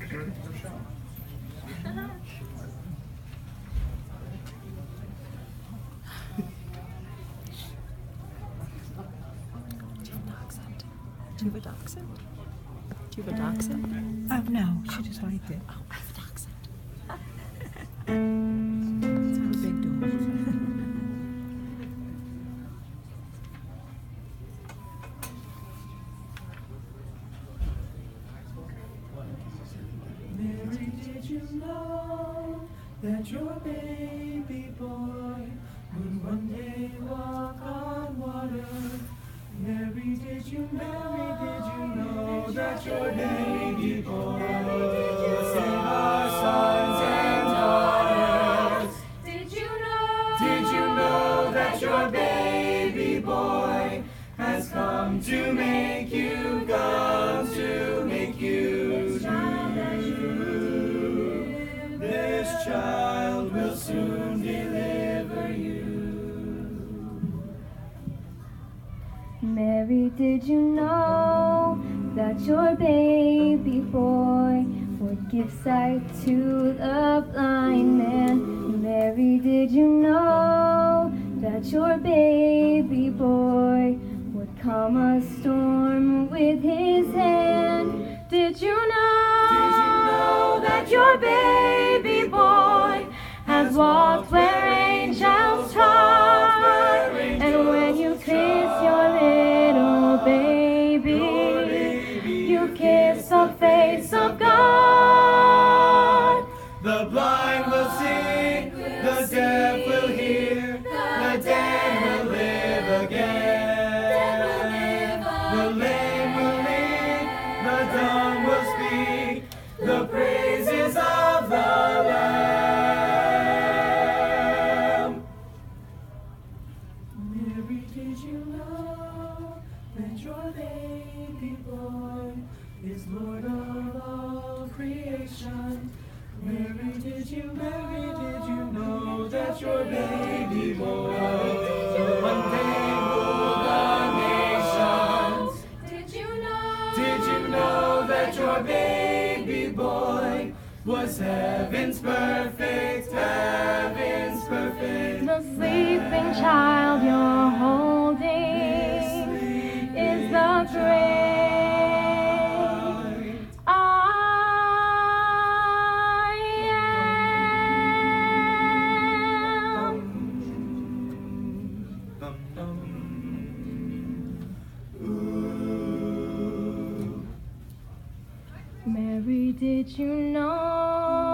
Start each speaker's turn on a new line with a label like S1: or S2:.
S1: Do you have a dachshund? Do you have a dachshund?
S2: No, she just liked it.
S1: Oh, I have a dachshund.
S2: It's our big dog.
S3: Mary, did you know that your baby boy would one day walk on water? Mary, did you know that your baby boy would save our sons and daughters? Did you know that your baby boy has come to make you, come to make you new? This child will soon deliver you.
S4: Mary, did you know that your baby boy would give sight to the blind man? Mary, did you know that your baby boy would calm a storm with his hand? Did you know that your baby boy has walked where angels trod? And when you kiss your little baby, you kiss the face of God.
S3: The blind will see, the deaf will hear, the dead will live again. The lame will lead, the dumb will speak, the praises of the Lamb. Mary, did you know that your baby boy is Lord of all creation? Mary, did you know that your baby boy one day rule the nations? Did you know that your baby boy was heaven's perfect, heaven's perfect?
S4: The sleeping child you're holding is the great I am. Mary, did you know